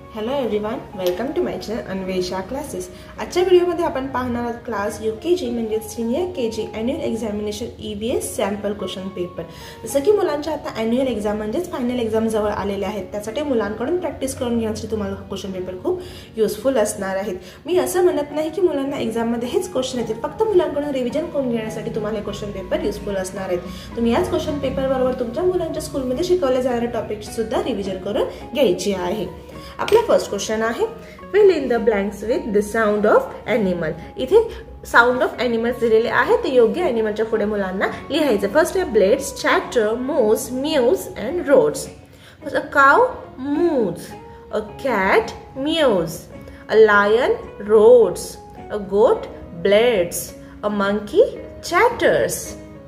Hello everyone, welcome to my channel Anvesha classes. आजच्या व्हिडिओमध्ये आपण पाहणार आहोत क्लास UKG म्हणजे senior KG annual examination EVS sample question paper. जसं की मुलांच्या आता ॲन्युअल एक्झाम म्हणजेच फायनल एक्झाम जवळ आलेले आहेत, त्यासाठी मुलांकडून प्रॅक्टिस करून घेण्यासाठी तुम्हाला क्वेश्चन पेपर खूप युजफुल असणार आहेत। मी असं म्हणत नाही की मुलांना एक्झाममध्ये हेच क्वेश्चन येतील, फक्त मुलांकडून रिव्हिजन करून घेण्यासाठी तुम्हाला हे क्वेश्चन पेपर युजफुल असणार आहेत। तुम्ही याच क्वेश्चन पेपरबरोबर तुमच्या मुलांच्या स्कूलमध्ये शिकवले जाणारे टॉपिक्स सुद्धा रिव्हिजन करून घ्यायची आहे। आपला फर्स्ट क्वेश्चन आहे, fill in the blanks with the sound of animal। इथे साउंड ऑफ एनिमल्स दिलेले आहे, ते योग्य एनिमलच्या पुढे मुलांना लिहायचं। फर्स्ट आहे bleats, chatter, moos, mews and roars. A cow moos, a cat mews, a lion roars, a goat bleats, a monkey chatters.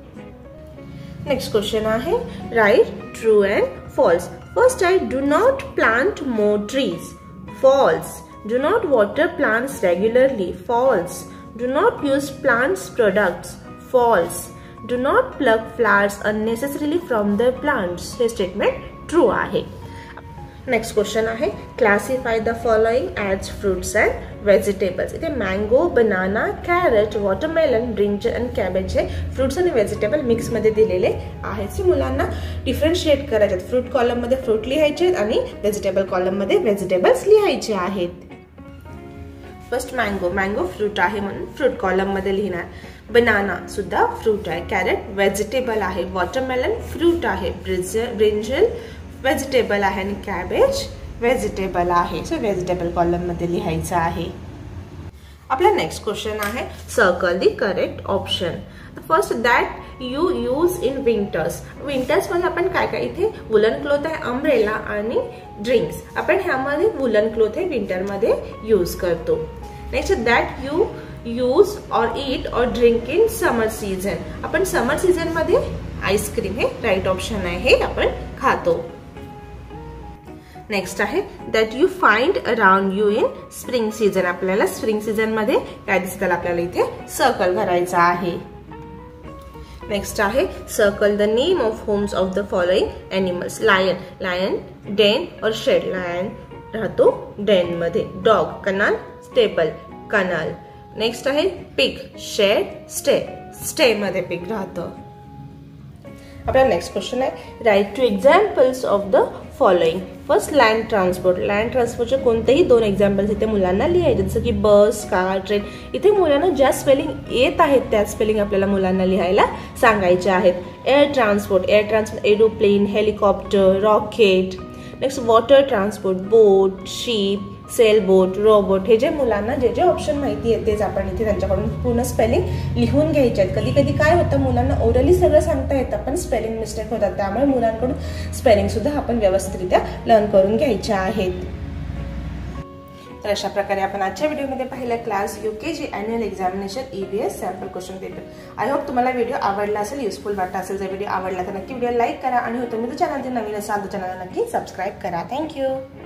Next question आहे, right true and false. First I do not plant more trees. False. Do not water plants regularly. False. Do not use plants products. False. Do not pluck flowers unnecessarily from the plants. हे statement true आहे। Next question आहे, classify the following as fruits and vegetables. इथे mango, banana, carrot, watermelon, brinjal and cabbage हे fruits आणि vegetable mix मध्ये दिलेले आहेत। मुलांना डिफरन्शिएट करायचे आहेत। फ्रूट कॉलम मध्ये फ्रूट लिहायचे आहेत आणि व्हेजिटेबल कॉलम मध्ये व्हेजिटेबल्स लिहायचे आहेत। फर्स्ट मँगो, मँगो फ्रूट आहे म्हणून फ्रूट कॉलम मध्ये लिहिणार। बनाना सुद्धा फ्रूट आहे। कॅरेट व्हेजिटेबल आहे। वॉटरमेलन फ्रूट आहे। ब्रिंजल व्हेजिटेबल आहे आणि कॅबेज व्हेजिटेबल आहे। सो व्हेजिटेबल कॉलम मध्ये लिहायचं आहे। आपला नेक्स्ट क्वेश्चन आहे, circle the correct option. First that you use in winters. Winters मध्ये आपण काय काय, इथे वुलन क्लॉथ आहे, अम्ब्रेला आणि ड्रिंक्स। आपण ह्यामध्ये वुलन क्लॉथ हे विंटर मध्ये यूज करतो। Next that you use or eat or drink in summer season. आपण समर सीजन मध्ये आईस्क्रीम हे राईट ऑप्शन आहे, हे आपण खातो। नेक्स्ट आहे, that you find around you in spring season. आपल्याला स्प्रिंग सीजन मध्ये काय दिसतं, आपल्याला इथे सर्कल भरायचा आहे। नेक्स्ट आहे, circle the name of homes of the following animals. Lion, lion den or shed. Lion राहतो डेन मध्ये। Dog, kennel, stable, kennel. Next आहे पिग, शेड, स्टे, स्टे मध्ये पिग राहतं। आपला नेक्स्ट क्वेश्चन आहे, right two examples of the following. First land transport. Land ट्रान्सपोर्टचे कोणतेही दोन एक्झाम्पल्स इथे मुलांना लिहायचे, जसं की बस, कार, ट्रेन। इथे मुलांना ज्या स्पेलिंग येत आहेत त्या स्पेलिंग आपल्याला मुलांना लिहायला सांगायचे आहेत। Air transport, air transport aeroplane, helicopter, rocket. Next water transport, boat, ship, sailboat, rowboat. हे जे मुलांना जे जे ऑप्शन माहिती आहे तेच आपण इथे त्यांच्याकडून पूर्ण स्पेलिंग लिहून घ्यायचे आहेत। कधी कधी काय होतं, मुलांना ओरली सगळं सांगता येतं पण स्पेलिंग मिस्टेक होतात, त्यामुळे मुलांकडून स्पेलिंग सुद्धा आपण व्यवस्थितरित्या लर्न करून घ्यायच्या आहेत। तर अशा प्रकारे आपण आजच्या व्हिडिओमध्ये पाहिलं class UKG annual examination EVS sample question paper. I hope तुम्हाला व्हिडिओ आवडला असेल, युजफुल वाटला असेल। जर व्हिडिओ आवडला तर नक्की व्हिडिओ लाईक करा आणि तुम्ही जर चॅनलचे नवीन असाल तर चॅनलला नक्की सबस्क्राईब करा। थँक्यू।